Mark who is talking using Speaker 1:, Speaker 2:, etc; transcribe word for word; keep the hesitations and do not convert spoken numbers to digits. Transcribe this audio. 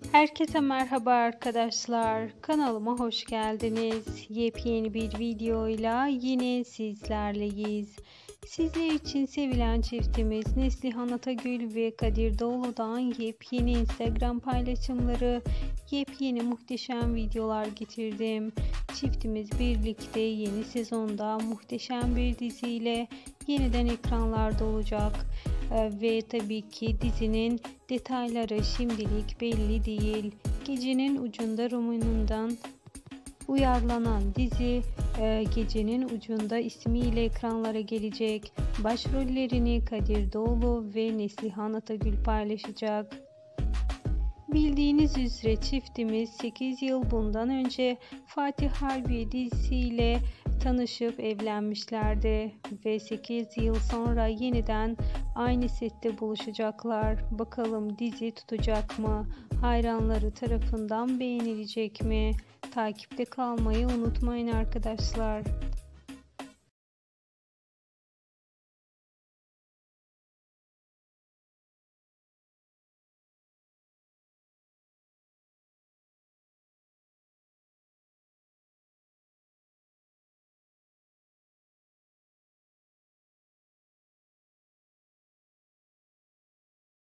Speaker 1: Herkese merhaba arkadaşlar. Kanalıma hoş geldiniz. Yepyeni bir videoyla yine sizlerleyiz. Sizler için sevilen çiftimiz Neslihan Atagül ve Kadir Doğulu'dan yepyeni Instagram paylaşımları, yepyeni muhteşem videolar getirdim. Çiftimiz birlikte yeni sezonda muhteşem bir diziyle yeniden ekranlarda olacak. Ve tabii ki dizinin detayları şimdilik belli değil. Gecenin Ucunda romanından uyarlanan dizi e, Gecenin Ucunda ismiyle ekranlara gelecek. Başrollerini Kadir Doğulu ve Neslihan Atagül paylaşacak. Bildiğiniz üzere çiftimiz sekiz yıl bundan önce Fatih Harbiye dizisiyle tanışıp evlenmişlerdi ve sekiz yıl sonra yeniden aynı sette buluşacaklar. Bakalım dizi tutacak mı? Hayranları tarafından beğenilecek mi? Takipte kalmayı unutmayın arkadaşlar.